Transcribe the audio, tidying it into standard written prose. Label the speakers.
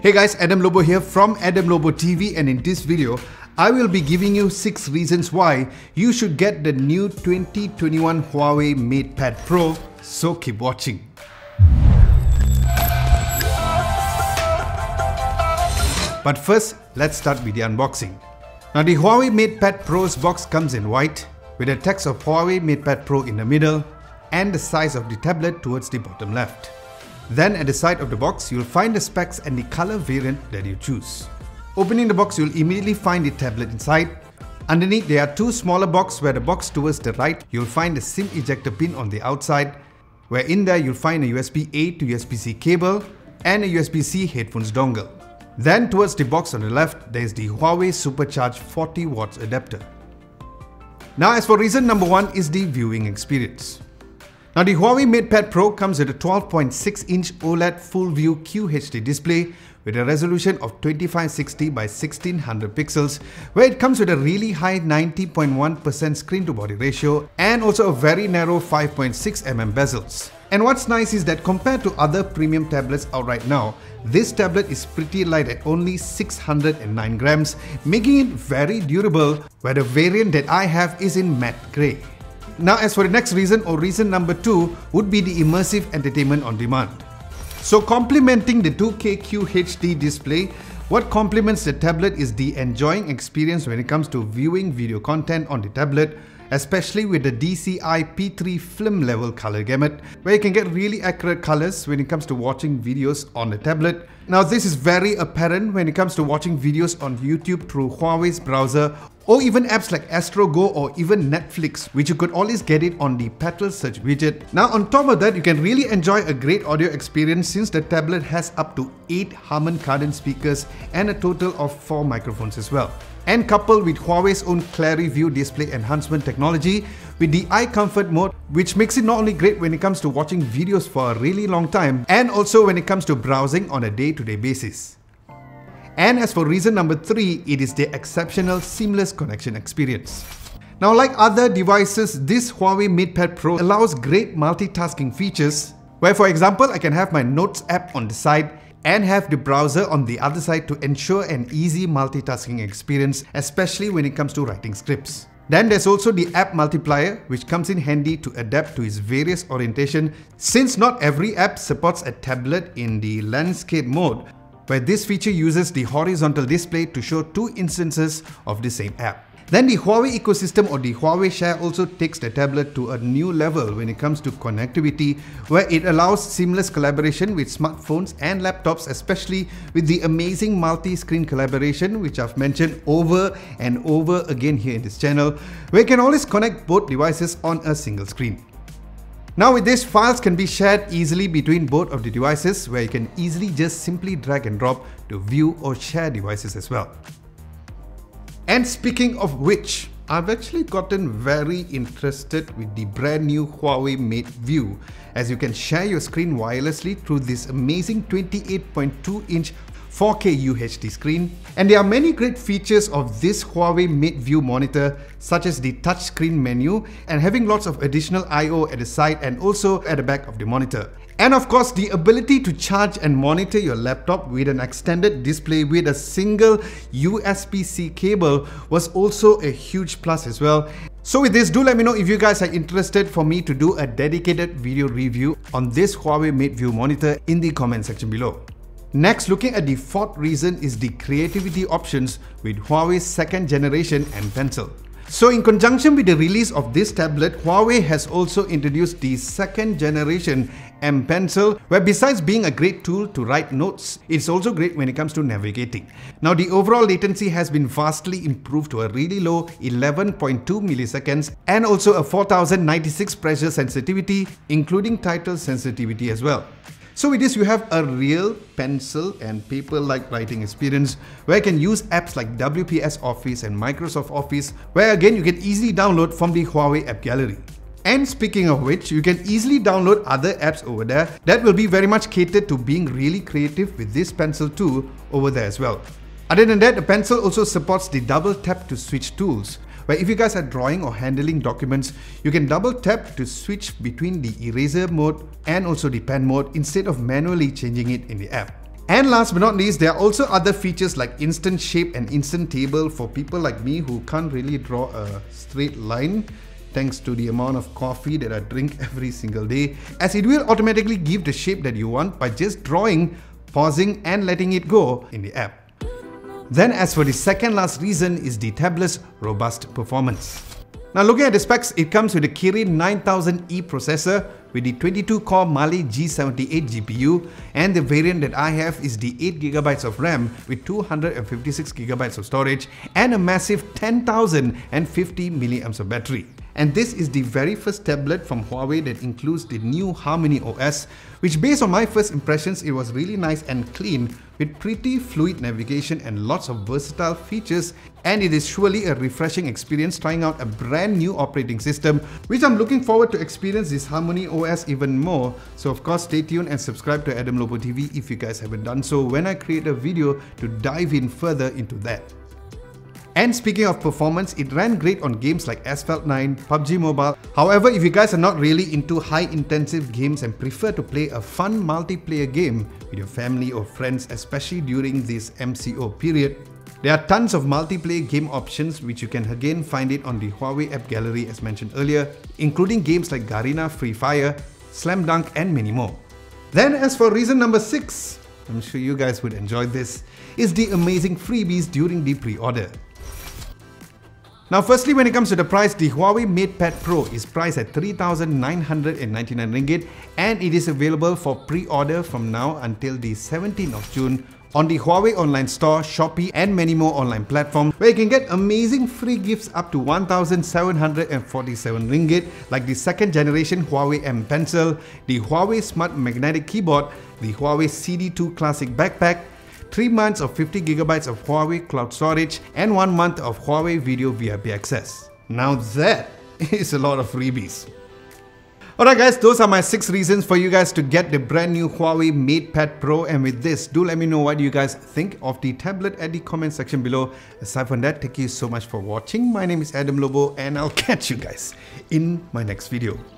Speaker 1: Hey guys, Adam Lobo here from Adam Lobo TV, and in this video, I will be giving you 6 reasons why you should get the new 2021 HUAWEI MatePad Pro, so keep watching. But first, let's start with the unboxing. Now the HUAWEI MatePad Pro's box comes in white, with the text of HUAWEI MatePad Pro in the middle, and the size of the tablet towards the bottom left. Then at the side of the box, you'll find the specs and the color variant that you choose. Opening the box, you'll immediately find the tablet inside. Underneath, there are 2 smaller boxes where the box towards the right, you'll find the SIM ejector pin on the outside, where in there you'll find a USB-A to USB-C cable and a USB-C headphones dongle. Then towards the box on the left, there is the HUAWEI Supercharged 40 watts adapter. Now as for reason number 1 is the viewing experience. Now the HUAWEI MatePad Pro comes with a 12.6-inch OLED full view QHD display with a resolution of 2560 by 1600 pixels, where it comes with a really high 90.1% screen to body ratio and also a very narrow 5.6mm bezels. And what's nice is that compared to other premium tablets out right now, this tablet is pretty light at only 609 grams, making it very durable, where the variant that I have is in matte grey. Now as for the next reason, or reason number 2, would be the immersive entertainment on demand. So complementing the 2K QHD display, what complements the tablet is the enjoying experience when it comes to viewing video content on the tablet, especially with the DCI P3 film level color gamut, where you can get really accurate colors when it comes to watching videos on the tablet. Now this is very apparent when it comes to watching videos on YouTube through Huawei's browser, or even apps like Astro Go or even Netflix, which you could always get it on the Petal search widget. Now on top of that, you can really enjoy a great audio experience since the tablet has up to 8 Harman Kardon speakers and a total of 4 microphones as well. And coupled with Huawei's own ClariView display enhancement technology with the eye comfort mode, which makes it not only great when it comes to watching videos for a really long time, and also when it comes to browsing on a day-to-day basis. And as for reason number 3, it is the exceptional seamless connection experience. Now like other devices, this HUAWEI MatePad Pro allows great multitasking features, where for example, I can have my Notes app on the side and have the browser on the other side to ensure an easy multitasking experience, especially when it comes to writing scripts. Then there's also the app multiplier, which comes in handy to adapt to its various orientation, since not every app supports a tablet in the landscape mode, where this feature uses the horizontal display to show 2 instances of the same app. Then the Huawei ecosystem, or the Huawei Share, also takes the tablet to a new level when it comes to connectivity, where it allows seamless collaboration with smartphones and laptops, especially with the amazing multi-screen collaboration which I've mentioned over and over again here in this channel, where you can always connect both devices on a single screen. Now with this, files can be shared easily between both of the devices, where you can easily just simply drag and drop to view or share devices as well. And speaking of which, I've actually gotten very interested with the brand new HUAWEI MateView, as you can share your screen wirelessly through this amazing 28.2-inch 4K UHD screen. And there are many great features of this HUAWEI MateView Monitor, such as the touchscreen menu and having lots of additional I/O at the side and also at the back of the monitor. And of course, the ability to charge and monitor your laptop with an extended display with a single USB-C cable was also a huge plus as well. So with this, do let me know if you guys are interested for me to do a dedicated video review on this HUAWEI MateView Monitor in the comment section below. Next, looking at the 4th reason is the creativity options with Huawei's 2nd generation M Pencil. So in conjunction with the release of this tablet, Huawei has also introduced the 2nd generation M Pencil, where besides being a great tool to write notes, it's also great when it comes to navigating. Now the overall latency has been vastly improved to a really low 11.2 milliseconds and also a 4096 pressure sensitivity, including title sensitivity as well. So with this, you have a real pencil and paper-like writing experience, where you can use apps like WPS Office and Microsoft Office, where again you can easily download from the Huawei app gallery. And speaking of which, you can easily download other apps over there that will be very much catered to being really creative with this pencil tool over there as well. Other than that, the pencil also supports the double tap to switch tools, where if you guys are drawing or handling documents, you can double tap to switch between the eraser mode and also the pen mode instead of manually changing it in the app. And last but not least, there are also other features like instant shape and instant table for people like me who can't really draw a straight line thanks to the amount of coffee that I drink every single day, as it will automatically give the shape that you want by just drawing, pausing and letting it go in the app. Then as for the second last reason is the tablet's robust performance. Now looking at the specs, it comes with a Kirin 9000E processor with the 22-core Mali G78 GPU, and the variant that I have is the 8GB of RAM with 256GB of storage and a massive 10,050 mAh of battery. And this is the very first tablet from Huawei that includes the new Harmony OS, which based on my first impressions, it was really nice and clean with pretty fluid navigation and lots of versatile features, and it is surely a refreshing experience trying out a brand new operating system, which I'm looking forward to experience this Harmony OS even more. So of course stay tuned and subscribe to Adam Lobo TV if you guys haven't done so when I create a video to dive in further into that. And speaking of performance, it ran great on games like Asphalt 9, PUBG Mobile. However, if you guys are not really into high-intensive games and prefer to play a fun multiplayer game with your family or friends, especially during this MCO period, there are tons of multiplayer game options which you can again find it on the Huawei app gallery as mentioned earlier, including games like Garena, Free Fire, Slam Dunk and many more. Then as for reason number 6, I'm sure you guys would enjoy this, is the amazing freebies during the pre-order. Now firstly, when it comes to the price, the HUAWEI MatePad Pro is priced at 3,999 ringgit and it is available for pre-order from now until the 17th of June on the Huawei online store, Shopee and many more online platforms, where you can get amazing free gifts up to 1,747 ringgit like the second generation Huawei M Pencil, the Huawei Smart Magnetic Keyboard, the Huawei CD2 Classic Backpack, 3 months of 50GB of Huawei Cloud Storage and 1 month of Huawei Video VIP access. Now that is a lot of freebies. Alright guys, those are my 6 reasons for you guys to get the brand new Huawei MatePad Pro, and with this, do let me know what you guys think of the tablet at the comment section below. Aside from that, thank you so much for watching. My name is Adam Lobo and I'll catch you guys in my next video.